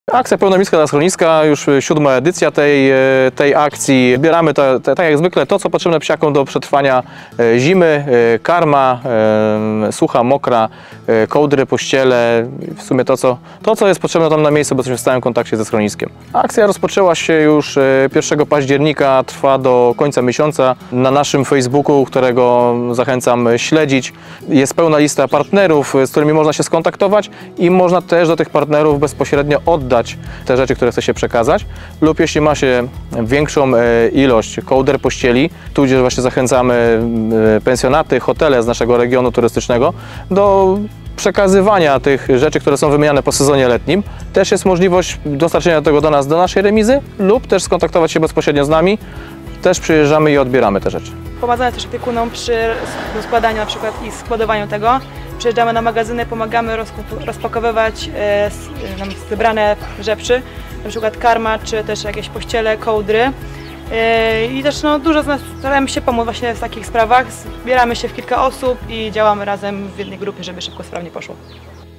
Akcja Pełnomiejska dla schroniska, już 7. edycja tej akcji. Zbieramy tak jak zwykle to, co potrzebne psiakom do przetrwania zimy, karma, sucha, mokra, kołdry, pościele, w sumie to, co jest potrzebne tam na miejscu, bo jesteśmy w stałym kontakcie ze schroniskiem. Akcja rozpoczęła się już 1 października, trwa do końca miesiąca. Na naszym Facebooku, którego zachęcam śledzić, jest pełna lista partnerów, z którymi można się skontaktować i można też do tych partnerów bezpośrednio oddać te rzeczy, które chce się przekazać, lub jeśli ma się większą ilość kołder, pościeli, tudzież właśnie zachęcamy pensjonaty, hotele z naszego regionu turystycznego do przekazywania tych rzeczy, które są wymieniane po sezonie letnim. Też jest możliwość dostarczenia tego do nas, do naszej remizy, lub też skontaktować się bezpośrednio z nami. Też przyjeżdżamy i odbieramy te rzeczy. Pomagamy też opiekunom przy rozkładaniu na przykład i składowaniu tego. Przyjeżdżamy na magazyny, pomagamy rozpakowywać zebrane rzeczy, na przykład karma, czy też jakieś pościele, kołdry. I też dużo z nas staramy się pomóc właśnie w takich sprawach. Zbieramy się w kilka osób i działamy razem w jednej grupie, żeby szybko, sprawnie poszło.